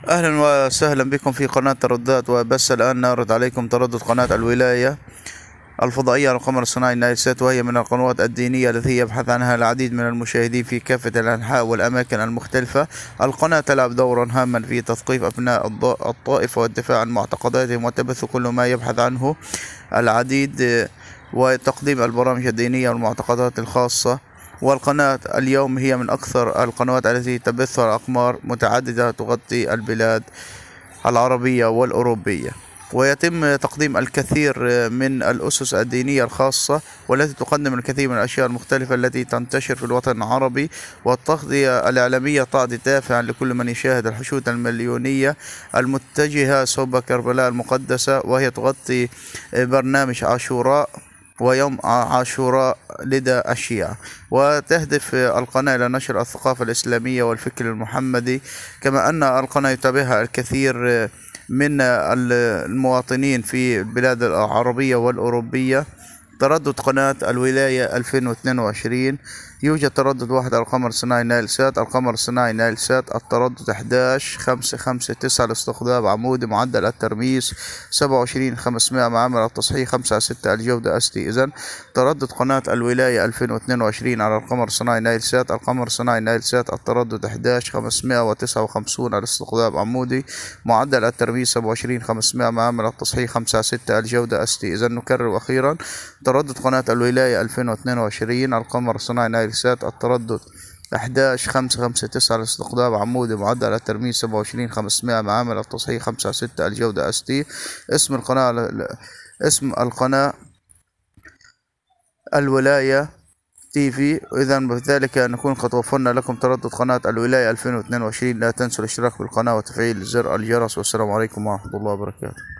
أهلا وسهلا بكم في قناة ترددات. وبس الآن نعرض عليكم تردد قناة الولاية الفضائية على القمر الصناعي نايل سات، وهي من القنوات الدينية التي يبحث عنها العديد من المشاهدين في كافة الأنحاء والأماكن المختلفة. القناة تلعب دورا هاما في تثقيف أبناء الطائفة والدفاع عن معتقداتهم وتبث كل ما يبحث عنه العديد وتقديم البرامج الدينية والمعتقدات الخاصة. والقناة اليوم هي من أكثر القنوات التي تبثها أقمار متعددة تغطي البلاد العربية والأوروبية، ويتم تقديم الكثير من الأسس الدينية الخاصة والتي تقدم الكثير من الأشياء المختلفة التي تنتشر في الوطن العربي. والتغطية الإعلامية تعطي دافعا لكل من يشاهد الحشود المليونية المتجهة صوب كربلاء المقدسة، وهي تغطي برنامج عاشوراء ويوم عاشوراء لدى الشيعة، وتهدف القناة إلى نشر الثقافة الإسلامية والفكر المحمدي. كما أن القناة يتابعها الكثير من المواطنين في البلاد العربية والأوروبية. تردد قناة الولاية 2022 يوجد تردد واحد على القمر الصناعي نايل سات. القمر الصناعي نايل سات التردد 11559 لاستخدام عمودي، معدل الترميز 27500، معامل التصحيح 5/6، الجودة ST. إذن تردد قناة الولاية 2022 على القمر الصناعي نايل سات. القمر الصناعي نايل سات التردد 11559 لاستخدام عمودي، معدل الترميز 27500، معامل التصحيح 5/6، الجودة ST. إذن نكرر أخيرا تردد قناة الولاية 2022 القمر الصناعي نايل سات التردد 11559 لاستخدام عمودي، معدل الترميز 27500، معامل التصحيح 5/6، الجودة ST. اسم القناة الولاية TV. إذا بذلك نكون قد وفرنا لكم تردد قناة الولاية 2022. لا تنسوا الاشتراك بالقناة وتفعيل زر الجرس، والسلام عليكم ورحمة الله وبركاته.